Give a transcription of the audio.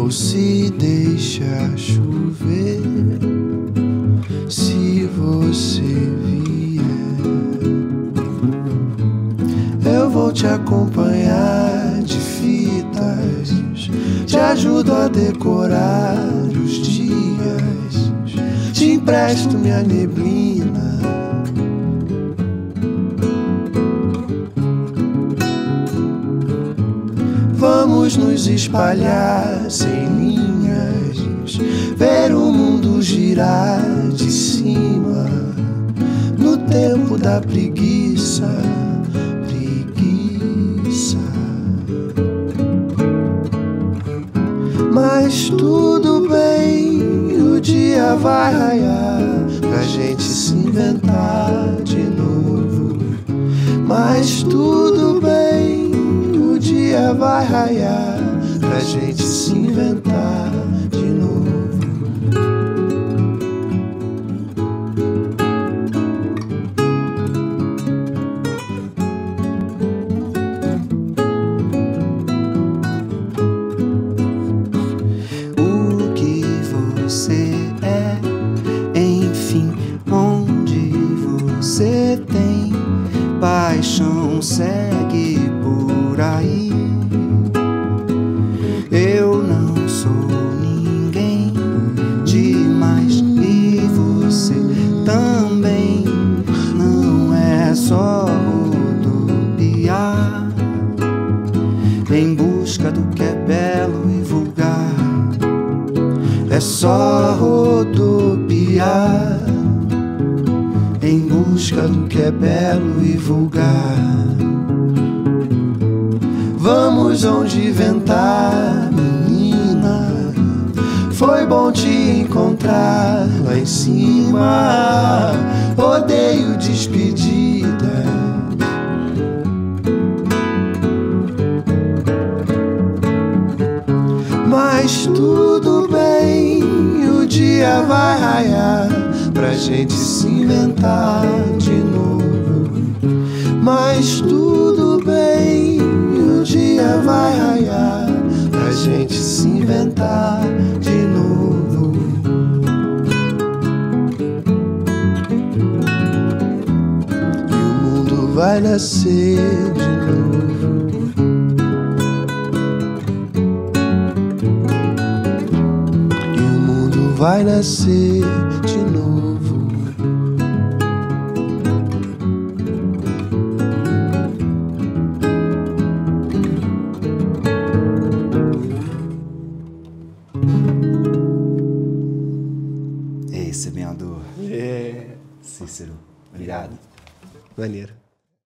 ou se deixa chover, se você vier, eu vou te acompanhar de fitas, te ajudo a decorar os dias, te empresto minha neblina. Vamos nos espalhar sem linhas, ver o mundo girar de cima, no tempo da preguiça, preguiça. Mas tudo bem, o dia vai raiar pra gente se inventar de novo. Mas tudo bem, o dia vai raiar pra gente se inventar de novo. O que você é, enfim, onde você tem paixão, segue por aí. Eu não sou ninguém demais e você também não é só rodopiar em busca do que é belo e vulgar. É só rodopiar em busca do que é belo e vulgar. Vamos onde ventar, menina. Foi bom te encontrar lá em cima. Odeio despedida. Mas tudo bem, o dia vai raiar pra gente se inventar de novo. Mas tudo bem, o dia vai raiar pra gente se inventar de novo. E o mundo vai nascer de novo. E o mundo vai nascer de novo. Ei, semeador. É, Cícero, obrigado. maneiro.